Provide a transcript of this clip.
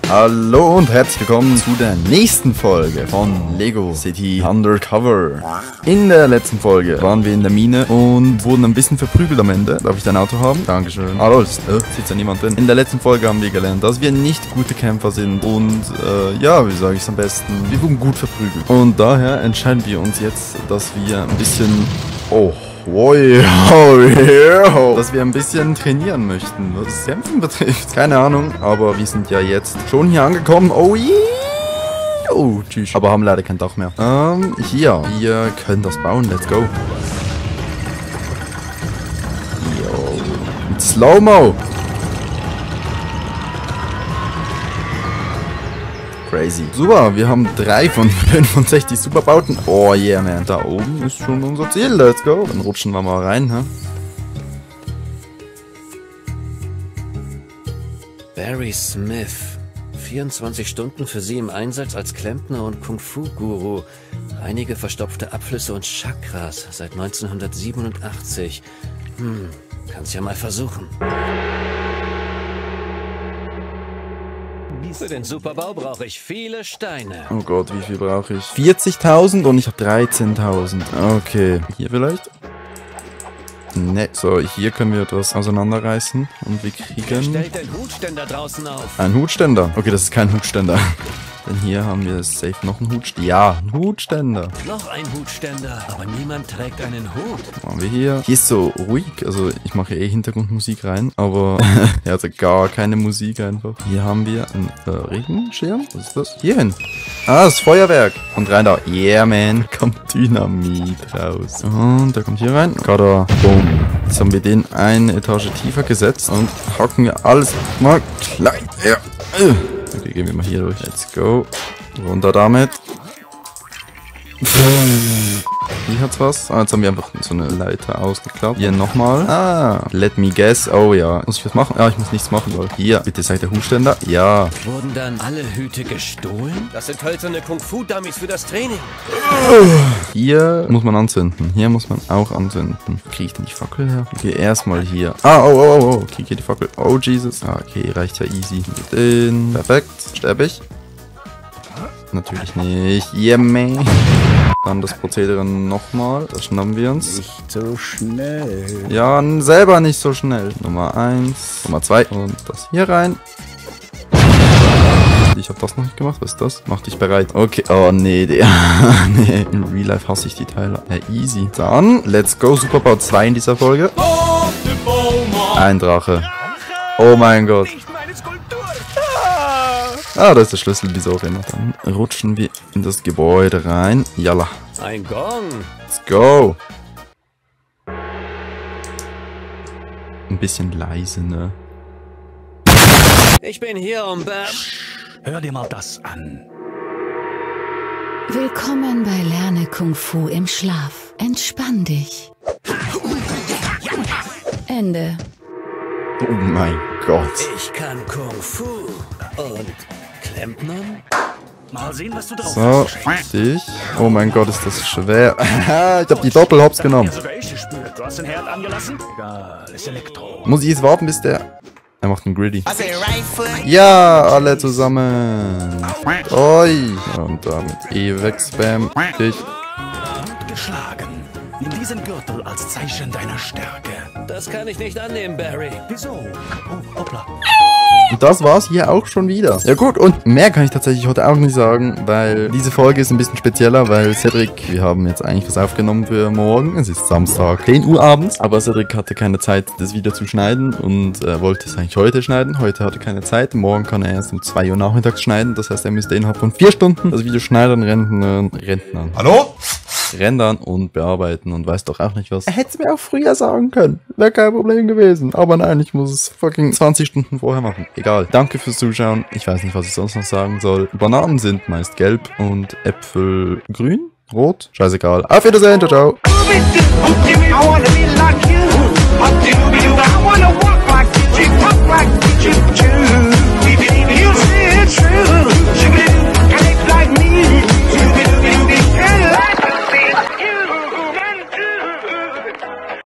Hallo und herzlich willkommen zu der nächsten Folge von Lego City Undercover. In der letzten Folge waren wir in der Mine und wurden ein bisschen verprügelt am Ende. Darf ich dein Auto haben? Dankeschön. Hallo, sitzt ja niemand drin. In der letzten Folge haben wir gelernt, dass wir nicht gute Kämpfer sind und ja, wie sage ich es am besten, wir wurden gut verprügelt. Und daher entscheiden wir uns jetzt, dass wir ein bisschen... dass wir ein bisschen trainieren möchten, was Kämpfen betrifft. Keine Ahnung, aber wir sind ja jetzt schon hier angekommen. Oh yeah. Oh, tschüss. Aber haben leider kein Dach mehr. Hier. Wir können das bauen. Let's go. Yo. Mit Slow-Mo. Crazy. Super, wir haben 3 von 65 Superbauten. Oh yeah, man. Da oben ist schon unser Ziel. Let's go. Dann rutschen wir mal rein, hä? Barry Smith. 24 Stunden für Sie im Einsatz als Klempner und Kung-Fu-Guru. Einige verstopfte Abflüsse und Chakras seit 1987. Kannst ja mal versuchen. Für den Superbau brauche ich viele Steine. Oh Gott, wie viel brauche ich? 40.000 und ich habe 13.000. Okay. Hier vielleicht? Ne. So, hier können wir etwas auseinanderreißen. Und wir kriegen... Stellt den Hutständer draußen auf. Ein Hutständer. Okay, das ist kein Hutständer. Denn hier haben wir safe noch einen Hutständer. Ja, ein Hutständer. Noch ein Hutständer, aber niemand trägt einen Hut. Was haben wir hier? Hier ist so ruhig. Also ich mache eh Hintergrundmusik rein. Aber er hatte gar keine Musik einfach. Hier haben wir einen Regenschirm. Was ist das? Hier hin. Ah, das Feuerwerk. Und rein da. Yeah, man. Kommt Dynamit raus. Und der kommt hier rein. Kada. Boom. Jetzt haben wir den eine Etage tiefer gesetzt. Und hacken wir alles mal klein. Ja. Okay, gehen wir mal hier durch. Let's go. Runter damit. Hier hat's was. Ah, jetzt haben wir einfach so eine Leiter ausgeklappt. Hier nochmal. Ah, let me guess. Oh ja. Muss ich was machen? Ja, ich muss nichts machen, Leute. Hier, bitte seid der Hutständer. Ja. Wurden dann alle Hüte gestohlen? Das sind hölzerne Kung-Fu-Dummies für das Training. Hier muss man anzünden. Hier muss man auch anzünden. Kriege ich denn die Fackel her? Okay, erstmal hier. Ah, oh. Okay, hier die Fackel. Oh, Jesus. Ah, okay, reicht ja easy. Mit den. Perfekt. Sterbe ich? Natürlich nicht. Yeah, man. Dann das Prozedere nochmal. Das schnappen wir uns. Nicht so schnell. Ja, selber nicht so schnell. Nummer 1, Nummer 2 und das hier rein. Ich habe das noch nicht gemacht. Was ist das? Mach dich bereit. Okay. Oh, nee, der. Nee. In Real Life hasse ich die Teile. Ja, easy. Dann, let's go. Superbau 2 in dieser Folge. Ein Drache. Oh mein Gott. Ah, da ist der Schlüssel, wieso auch immer. Dann rutschen wir in das Gebäude rein. Yalla. Ein Gong. Let's go. Ein bisschen leise, ne? Ich bin hier, um Hör dir mal das an. Willkommen bei Lerne Kung Fu im Schlaf. Entspann dich. Ende. Oh mein Gott. Ich kann Kung Fu und Klempnern. Mal sehen, was du drauf So, hast. dich. Oh mein Gott, ist das schwer. Ich hab die Doppelhops genommen. Sogar ich gespürt. Du hast den Herd angelassen? Egal, ist Elektro. Muss ich jetzt warten, bis der... Er macht einen Greedy. Ja, alle zusammen. Oi. Und damit E-Weg-Spam. Dich. Gut geschlagen. Nimm diesen Gürtel als Zeichen deiner Stärke. Das kann ich nicht annehmen, Barry. Wieso? Oh, hoppla. Und das war's hier auch schon wieder. Ja gut, und mehr kann ich tatsächlich heute auch nicht sagen, weil diese Folge ist ein bisschen spezieller, weil Cedric, wir haben jetzt eigentlich was aufgenommen für morgen. Es ist Samstag, 10 Uhr abends. Aber Cedric hatte keine Zeit, das Video zu schneiden und wollte es eigentlich heute schneiden. Heute hatte er keine Zeit. Morgen kann er erst um 2 Uhr nachmittags schneiden. Das heißt, er müsste innerhalb von 4 Stunden das Video schneiden, rendern und bearbeiten und weiß doch auch nicht was. Er hätte es mir auch früher sagen können. Wäre kein Problem gewesen. Aber nein, ich muss es fucking 20 Stunden vorher machen. Egal. Danke fürs Zuschauen. Ich weiß nicht, was ich sonst noch sagen soll. Bananen sind meist gelb und Äpfel grün, rot. Scheißegal. Auf Wiedersehen. Ciao, ciao.